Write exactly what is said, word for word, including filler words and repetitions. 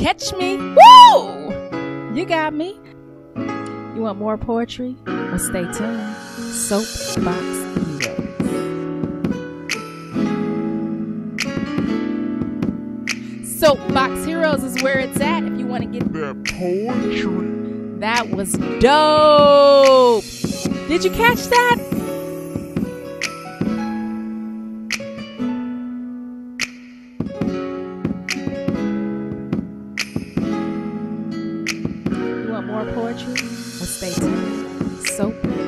catch me? Woo! You got me. You want more poetry? Well, stay tuned. Soapbox Heroes. Soapbox Heroes is where it's at if you want to get that poetry. That was dope. Did you catch that? You want more poetry? Well, stay tuned. Soap